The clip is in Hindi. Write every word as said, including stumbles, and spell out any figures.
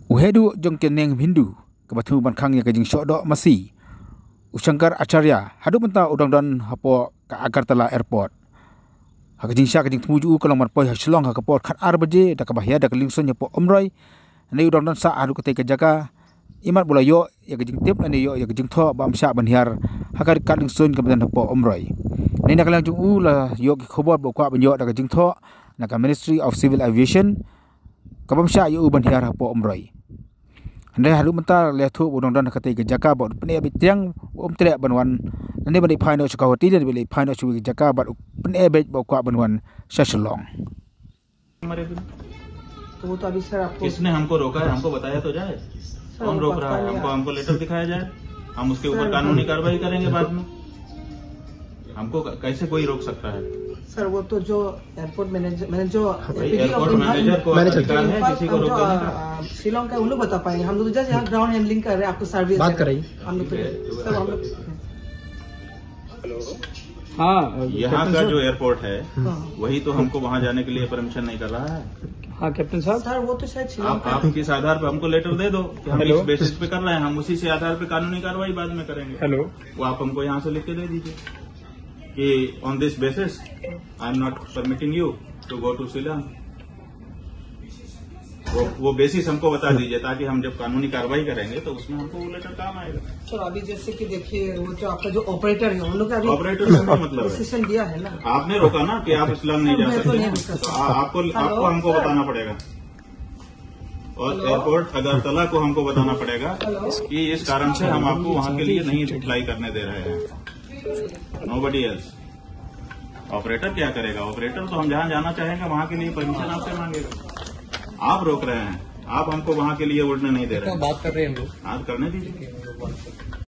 Uhedu jong keneng Hindu kebathu bankang yang kajing syok masih Ushangkar Acharya hadu mentah udang dan hapo ke Agartala Airport. Hakajing syak kajing tumuju kalau marpoi haslong hakaport khat ar baje dak bahya dak lingson nyapo omroi nei udang dan sa hadu kete kejaga imat bola yo ya kajing tip ani yo ya kajing tho bam syak banhiar hakar kat lingson kebadan hapo omroi. Nei nak lang jung u la yo ki khobor bo kwa banyo dak kajing tho nak Ministry of Civil Aviation kabam syak yo banhiar hapo omroi. Anda halu mentar lihat tu udang dan kata kerja buat penia bitiang um tidak banwan. Anda balik final sekawati dan balik final cuci kerja buat penia bet bawa kuat banwan seselong. तो वो तो अभी सर आपको किसने हमको रोका है? हमको बताया तो जाए कौन रोक रहा है हमको? हमको लेटर दिखाया जाए, हम उसके ऊपर कानूनी कार्रवाई करेंगे बाद में। हमको कैसे कोई रोक सकता है? सर वो तो जो एयरपोर्ट मैनेजर मैंने जो एयरपोर्ट मैनेजर को अधिकार है किसी को रोकने का? शिलोंग का उन लोग बता पाएंगे, हम लोग तो जस्ट यहाँ ग्राउंड हैंडलिंग कर रहे हैं, आपको सर्विस बात कराइए हम लोग। सर हम लोग हाँ यहाँ का जो एयरपोर्ट है वही तो हमको वहाँ जाने के लिए परमिशन नहीं कर रहा है। हाँ कैप्टन साहब, सर वो तो शायद शिलोंग आप, आप किस आधार पर हमको लेटर दे दो कि हम इस बेसिस पे कर रहे हैं, हम उसी से आधार पे कानूनी कार्रवाई बाद में करेंगे। हेलो, वो आप हमको यहाँ से लिख के दे दीजिए कि on this basis I am not permitting you to go to Shillong. वो वो बेसिस हमको बता दीजिए ताकि हम जब कानूनी कार्रवाई करेंगे तो उसमें हमको वो लेटर काम आएगा। सर अभी जैसे कि देखिए वो जो आपका जो ऑपरेटर है उन लोग का अभी ऑपरेटर से मतलब डिसीजन दिया है ना, आपने रोका ना कि आप शिलोंग नहीं जा सकते, तो आपको आपको हमको बताना पड़ेगा और एयरपोर्ट अगरतला को हमको बताना पड़ेगा कि इस कारण से हम आपको वहाँ के लिए नहीं फ्लाई करने दे रहे हैं। Nobody else. ऑपरेटर क्या करेगा? ऑपरेटर तो हम जहाँ जाना चाहेंगे वहाँ के लिए परमिशन आपसे मांगेगा। आप रोक रहे हैं, आप हमको वहाँ के लिए उड़ने नहीं दे रहे हैं। बात कर रहे हैं हम लोग, बात करने दीजिए।